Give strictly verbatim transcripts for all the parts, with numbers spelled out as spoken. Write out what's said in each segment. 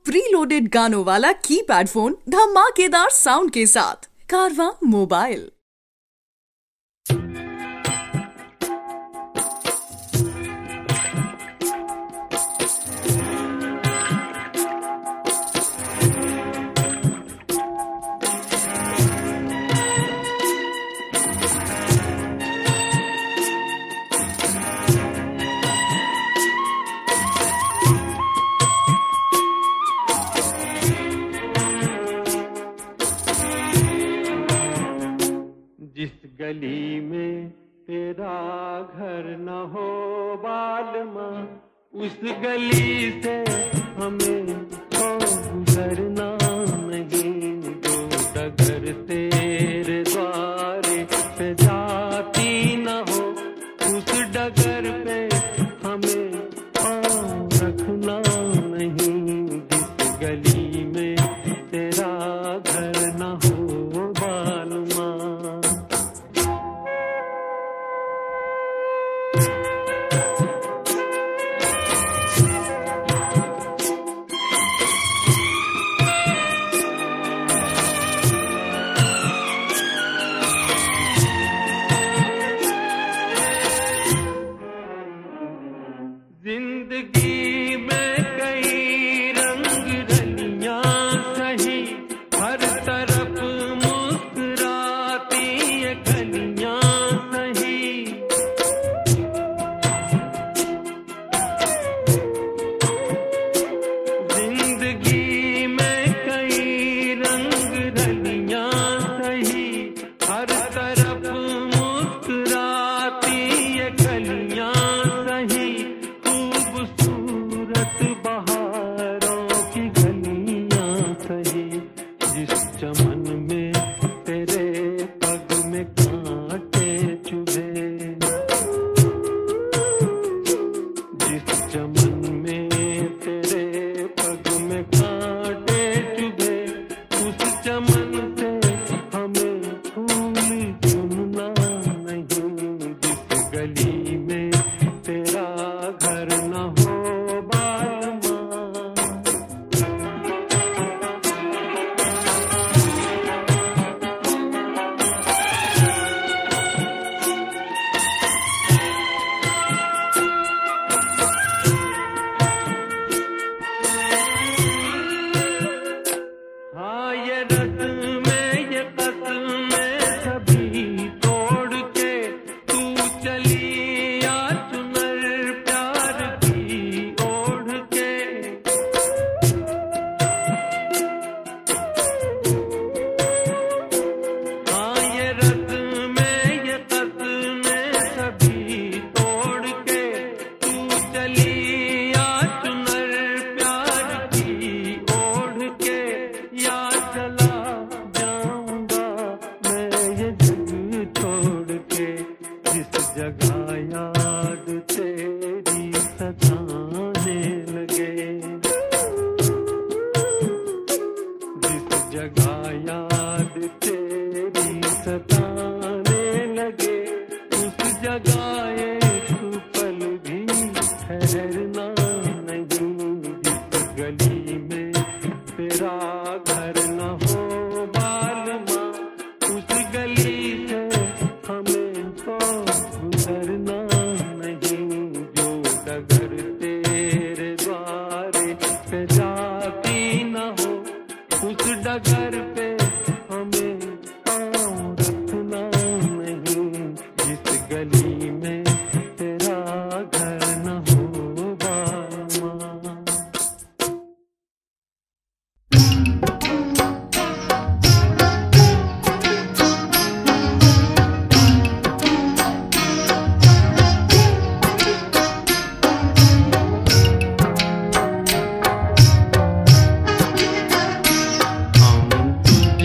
Pre loaded गानों वाला keypad phone धमाकेदार साउंड के साथ कारवां मोबाइल। जिस गली में तेरा घर न हो बालमा, उस गली से हमें तो गुजरना नहीं। जो डगर तेरे द्वारे पे जाती न हो, उस डगर पे हमें पाँव रखना नहीं। जिस गली में तेरा घर न हो बालमा। जिंदगी में कई रंग रलियां सही, हर तरफ मुस्कुराती ये गलियां सही। जिंदगी में कई रंग रलियां सही, हर तरफ मुस्कुराती ये गलियां सही। खूबसूरत बहारों की गलियां सही, जिस चमन में तेरे पग में कांटे चुभे। जिस चमन में तेरे पग में कांटे चुभे, उस चमन से हमें फूल चुनना नहीं। जिस गली में तेरा घर न हो बालमा। हाँ ये रस्म में ये कसम में सभी तोड़ के तू चली आ चुनर प्यार की ओढ़ के। हाँ ये रस्म में ये कसम में सभी तोड़ के तू चली आ चुनर प्यार की ओढ़ के। या चला जाऊंगा मैं ये जग छोड़ के, जिस जगह याद तेरी सताने लगे। जिस जगह याद तेरी सताने लगे, उस जगह एक पल भी ठहरना नहीं। जिस गली में तेरा घर न हो बालमा, उस गली से हमें तो गुजरना नहीं। जो डगर तेरे द्वारे पे जाती न हो, उस डगर पे हमें पाँव रखना नहीं। जिस गली में तेरा घर न हो बालमा। हम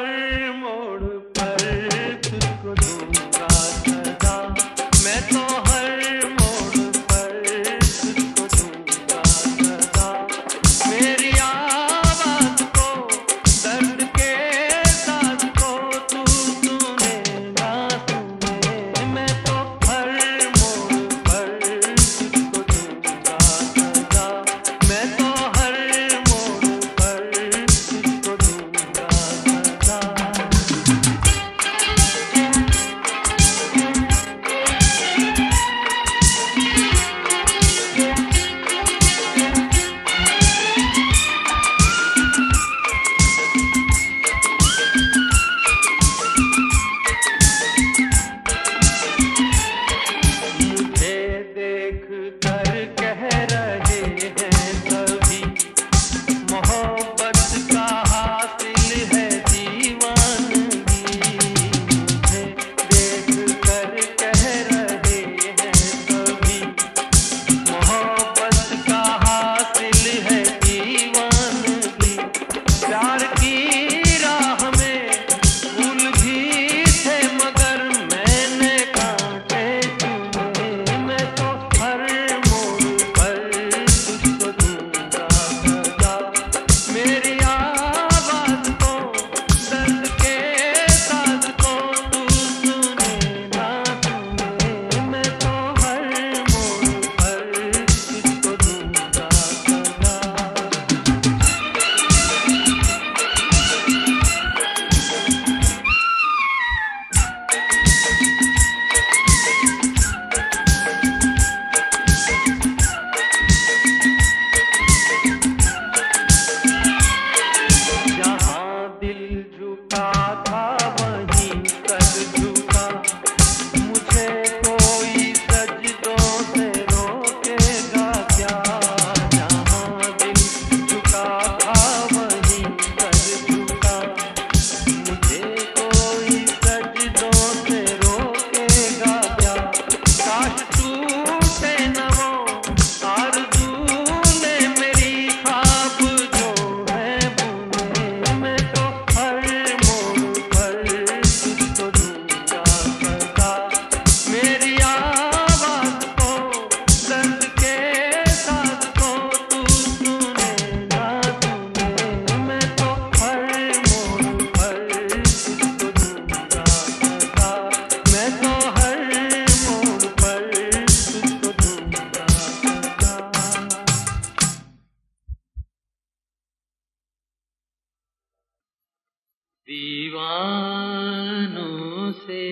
दीवानों से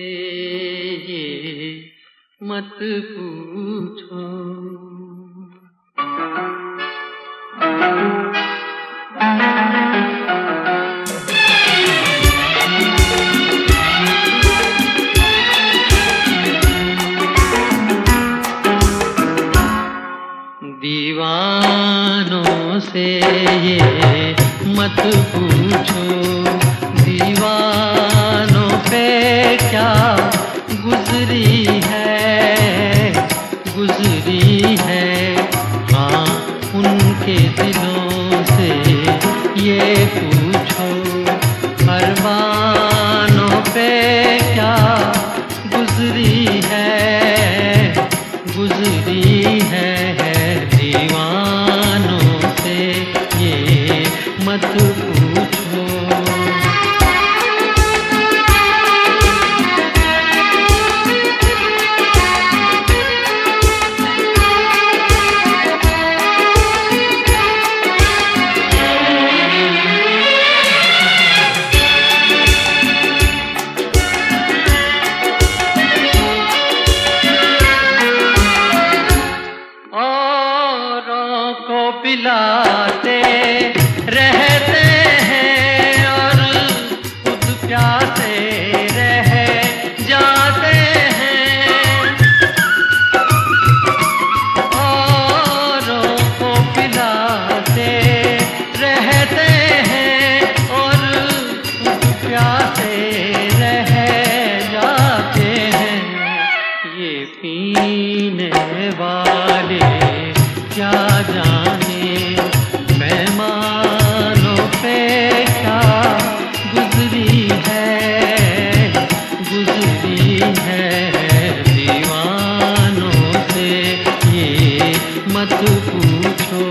ये मत पूछो, दीवानों से ये मत पूछो, दीवानों पे क्या गुजरी है, गुजरी है। हाँ, उनके दिलों से ये पूछो, अरमानों पे क्या गुजरी है, गुजरी है। दीवानों से ये मत पूछो। है, गुजरी है दीवानों से ये मत पूछो।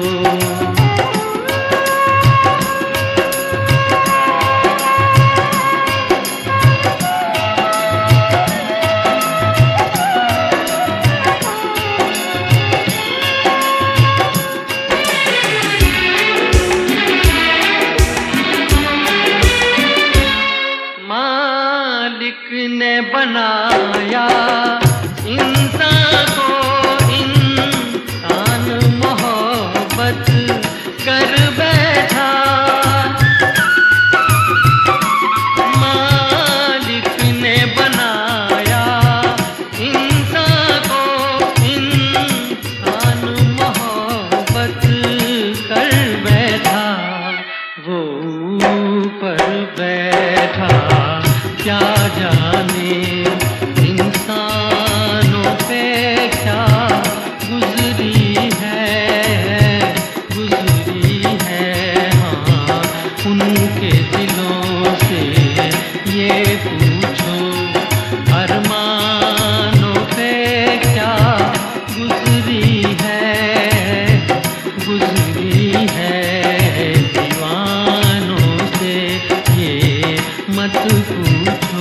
ने बनाया इंसान को, इंसान मोहब्बत कर बैठा। मालिक ने बनाया इंसान को, इंसान मोहब्बत कर बैठा। वो ऊपर बैठा क्या जाने इंसानों पे क्या गुजरी है, गुजरी है। हाँ, उनके दिलों से ये पूछो, अरमानों पे क्या गुजरी है, गुजरी है दीवानों से ये मत पूछो।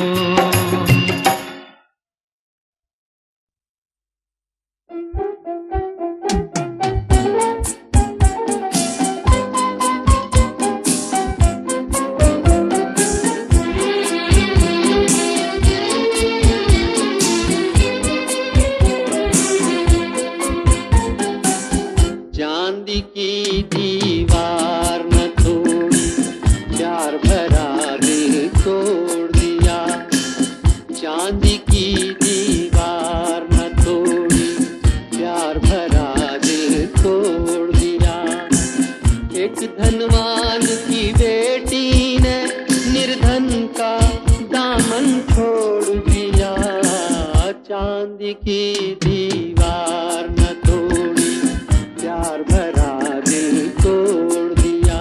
चांदी की दीवार न तोड़ी, प्यार भरा दिल तोड़ दिया। चांदी की दीवार न तोड़ी, प्यार भरा दिल तोड़ दिया। एक धनवान की बेटी ने निर्धन का दामन छोड़ दिया। चांदी की दीवार न तोड़ी, प्यार भरा दिल तोड़ दिया।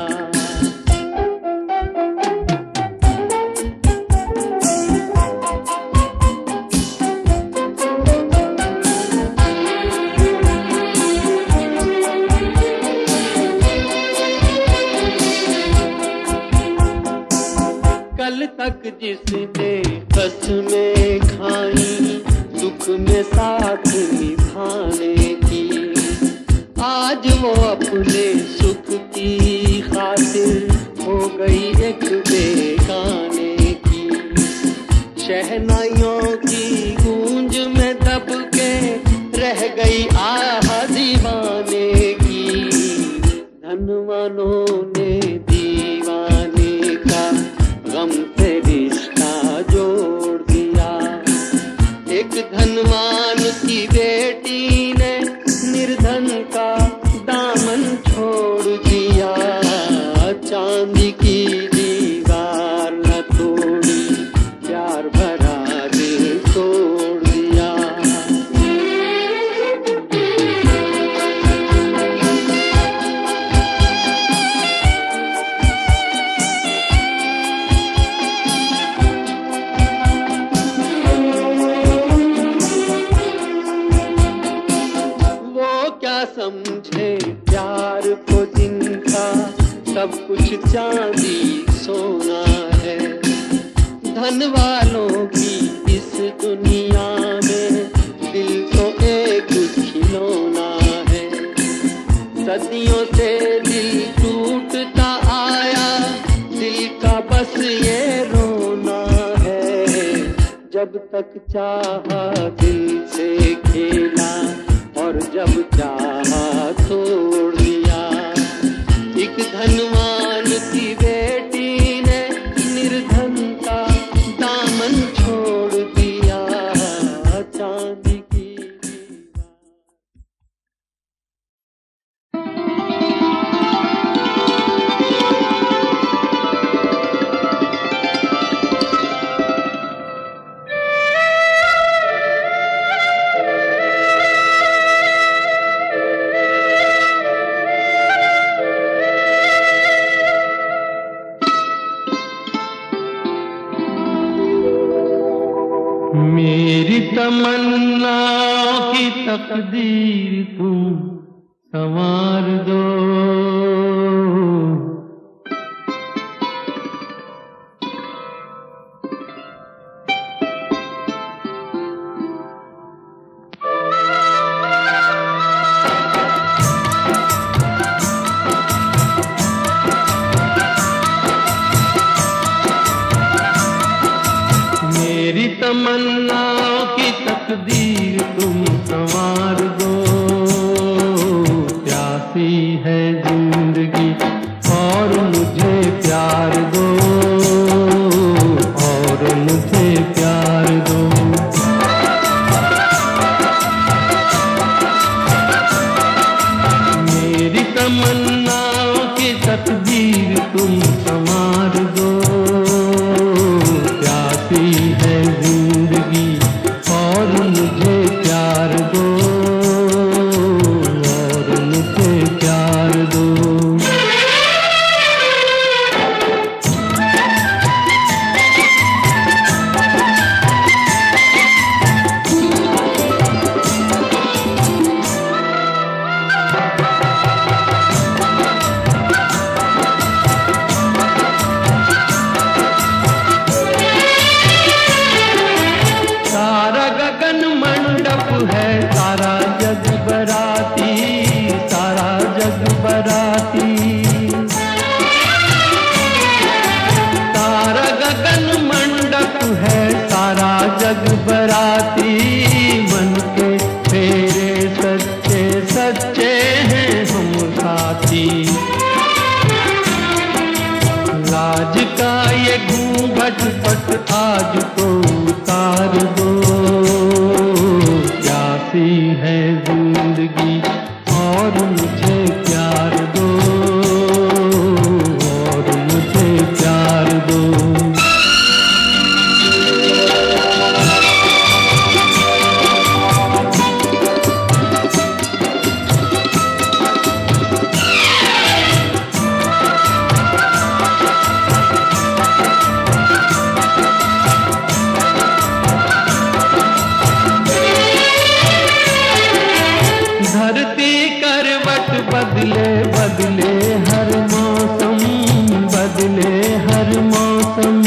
कल तक जिसने कसमें खाई दुख में साथ निभाने की, आज वो अपने सुख की खातिर हो गई एक बेगाने की। शहनाइयों की गूंज में दब के रह गई आह दीवाने की। धनवानों ने दीवाने का गम से रिश्ता जोड़ दिया। एक धनवान की बेटी ने निर्धन का दामन छोड़ दिया। चांदी की दीवार न तोड़ी, प्यार भरा दिल तोड़ दिया। क्या समझे प्यार को जिनका सब कुछ चांदी सोना है। धन वालों की इस दुनिया में दिल तो एक खिलौना है। सदियों से दिल टूटता आया, दिल का बस ये रोना है। जब तक चाहा दिल से खेला और जब चाहा तोड़ दिया। एक धनवान की बेटी ने निर्धन का दामन छोड़ दिया। चांदी की मेरी तमन्नाओं की तकदीर तुम संवार दो। मेरी तमन्नाओं की तकदीर तुम संवार दो। प्यासी है जिंदगी और मुझे प्यार दो, और मुझे प्यार दो। मेरी तमन्नाओं की तकदीर तुम संवार दो। प्यासी है जिंदगी और मुझे प्यार दो, और मुझे प्यार दो। सारा गगन मंडप है, सारा जग बराती, सारा जग बराती। सारा गगन मंडप है, सारा जग बराती। मन के तेरे सच्चे सच्चे हैं हम साथी। लाज का ये घूंघट पट आज तो उतार दो। प्यासी है जिंदगी और मुझे प्यार दो, और मुझे प्यार दो। धरती करवट बदले बदले हर मौसम, बदले हर मौसम।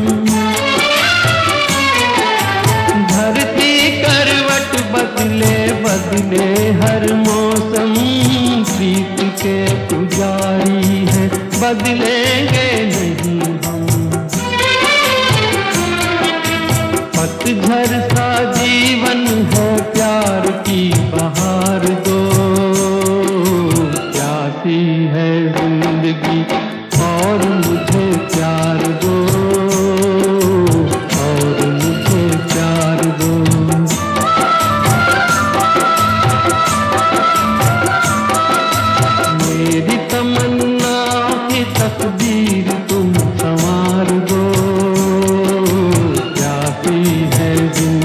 धरती करवट बदले बदले हर मौसम। प्रीत के पुजारी है, बदलेंगे नहीं हम। पतझड़ सा जीवन है, प्यार की बहार दो। प्यासी है जिंदगी और मुझे प्यार दो, और मुझे प्यार दो। मेरी तमन्ना की तकदीर तुम संवार दो। प्यासी है जिंदगी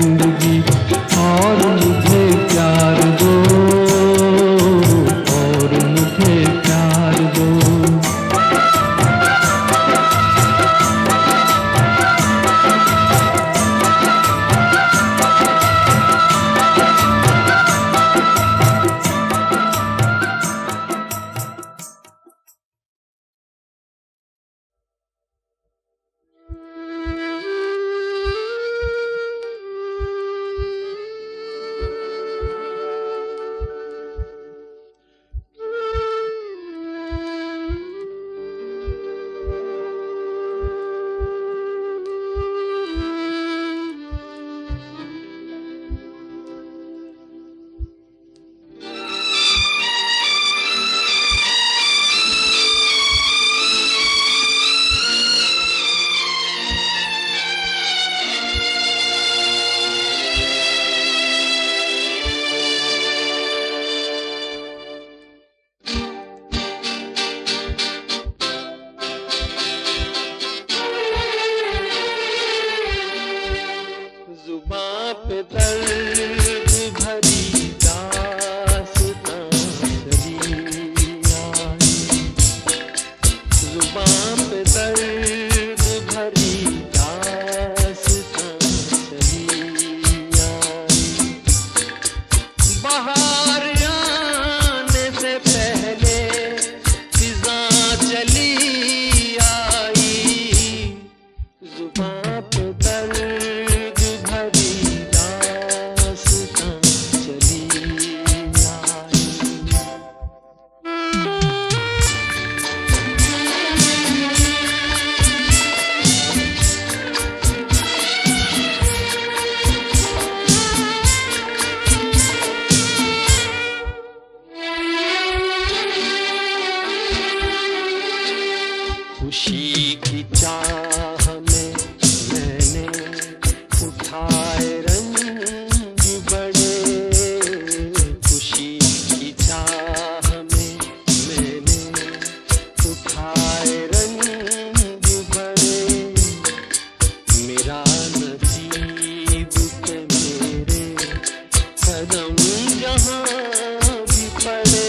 क्या नसीब थे मेरे कदम जहाँ भी पड़े।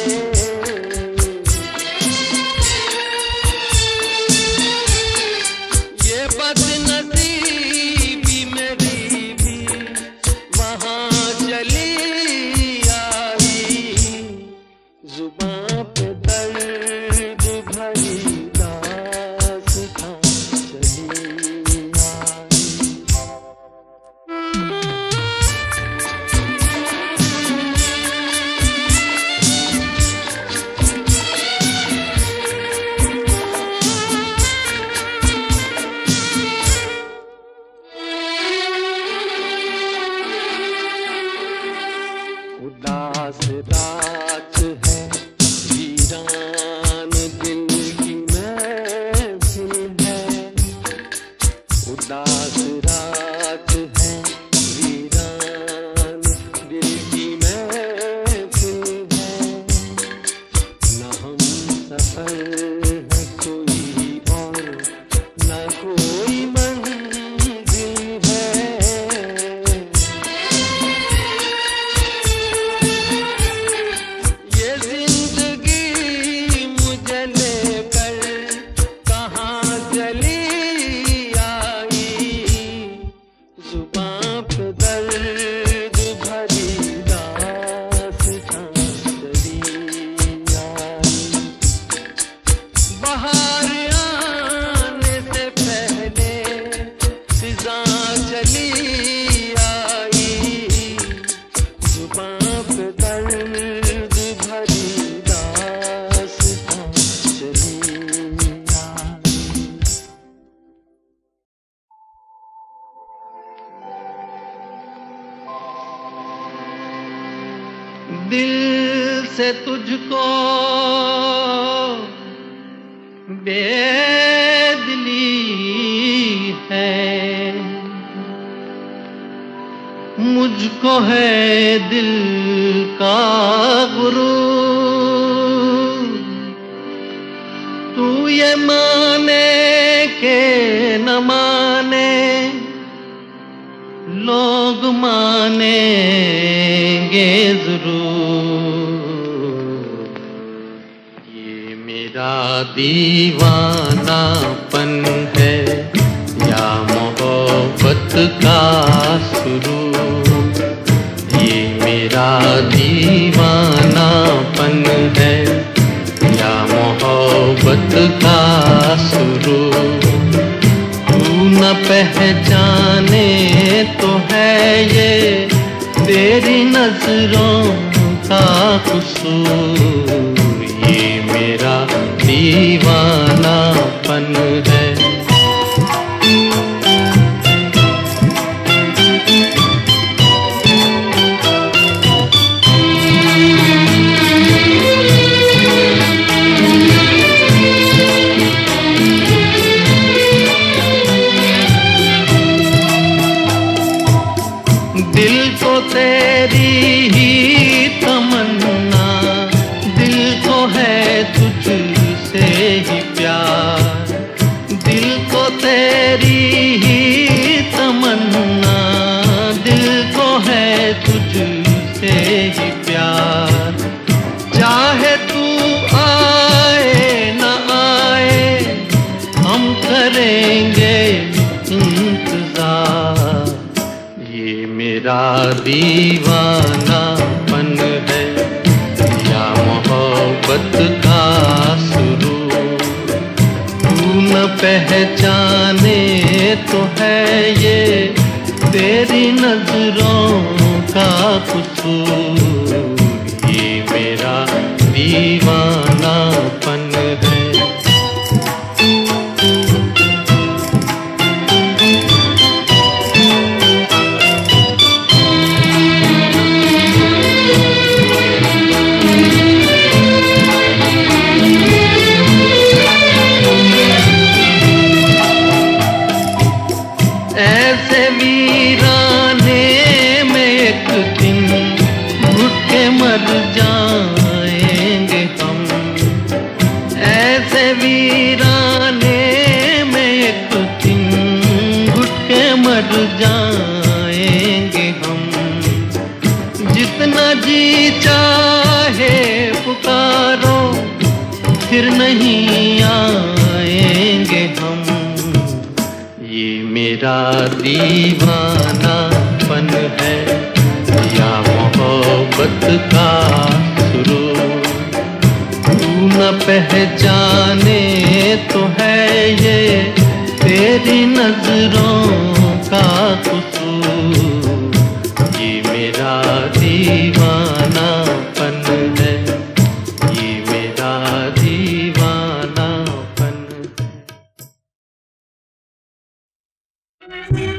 ये बदनसीबी मेरी भी वहाँ चली आई, जुबां पे दर्द भरी दास्तां चली आई। उदास रात है वीरान दिल की महफिल है, उदास रात है वीरान दिल की महफिल है। न हम सफर है कोई और न कोई मंजिल है। ये जिंदगी मुझे लेकर कहाँ चली आई, जुबां पे दर्द भरी दास्तां चली आई। बाहर आने से पहले फिजां चली आई, जुबां पे दर्द भरी दास्तां चली आई। दिल से तुझको बेदिली है, मुझको है दिल का गुरूर। तू ये माने के न माने लोग मानेंगे जरूर। ये मेरा दीवानापन है या मोहब्बत का सुरूर। ये मेरा दीवानापन है या मोहब्बत का सुरूर। तू न पहचाने तो है ये तेरी नजरों का कसूर। ये मेरा दीवानापन है। दिल को तेरी ही तमन्ना, दिल को है तुझसे ही प्यार। दिल को तेरी ही तमन्ना, दिल को है तुझसे ही प्यार। चाहे तू आए न आए हम करेंगे इंतजार। ये मेरा दीवानापन है या मोहब्बत का सुरूर। तू न पहचाने तो है ये तेरी नजरों का कसूर। ये मेरा दीवानापन है। ऐसे वीराने में एक दिन घुट के मर जाएंगे हम। ऐसे वीराने में एक दिन घुट के मर मर जाएंगे हम। जितना जी चाहे पुकारो फिर नहीं आएंगे हम। ये मेरा दीवानापन है या मोहब्बत का सुरूर। तू न पहचाने तो है ये तेरी नजरों का कसूर। ये मेरा दीवानापन है, ये मेरा दीवानापन है।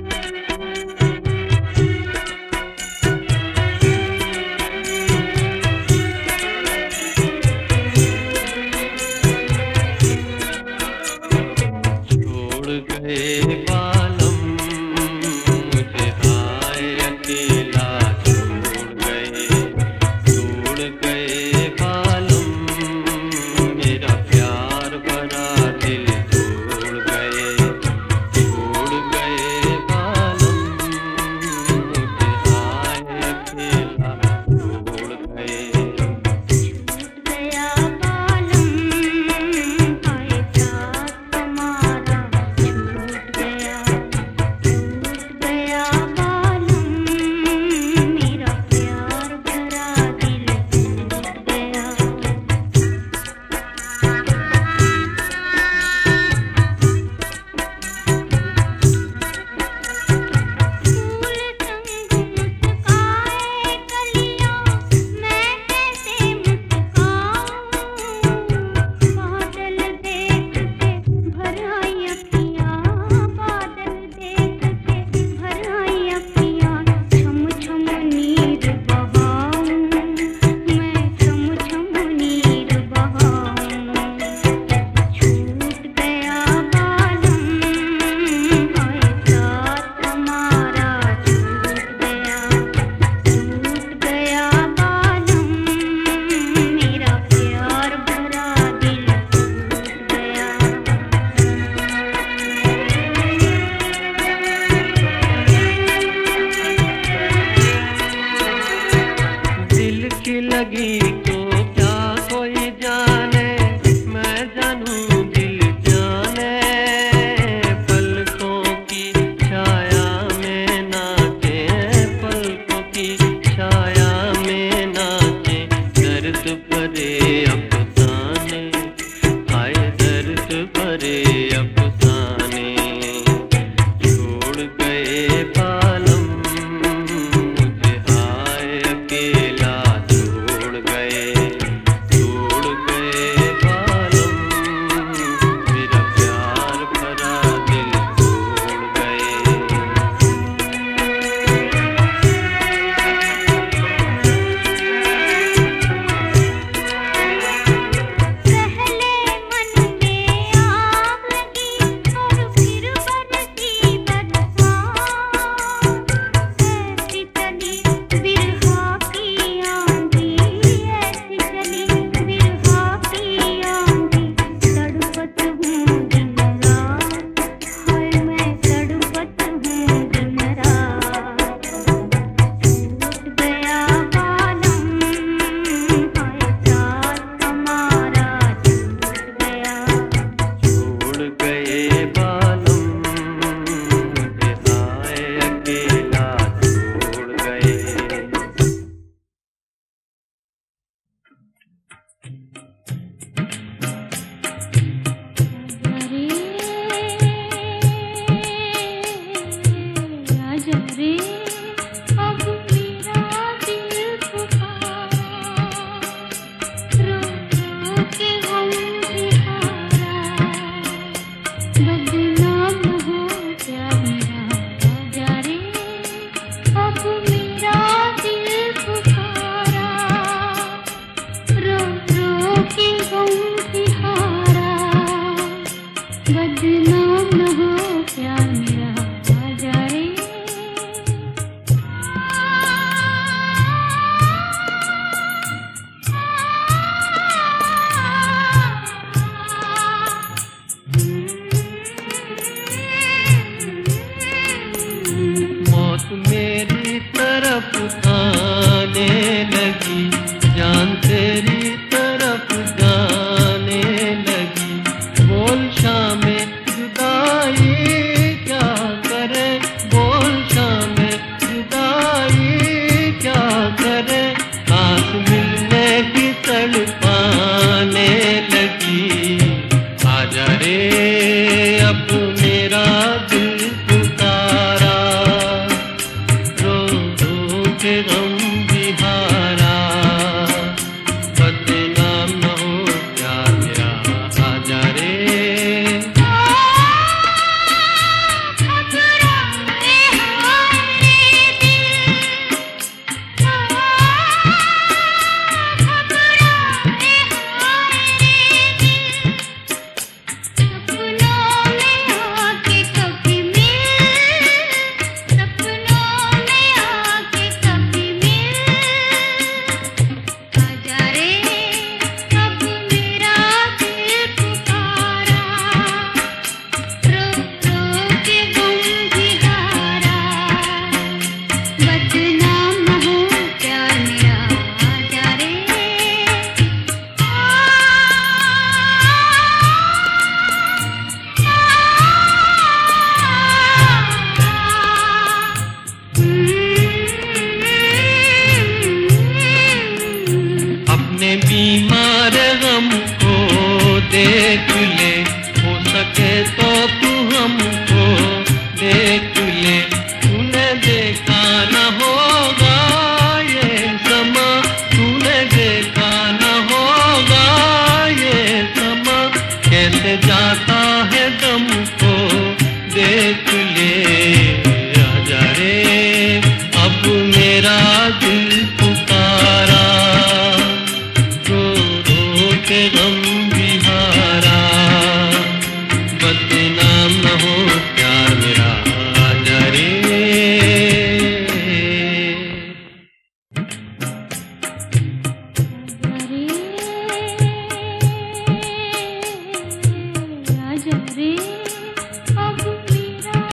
देख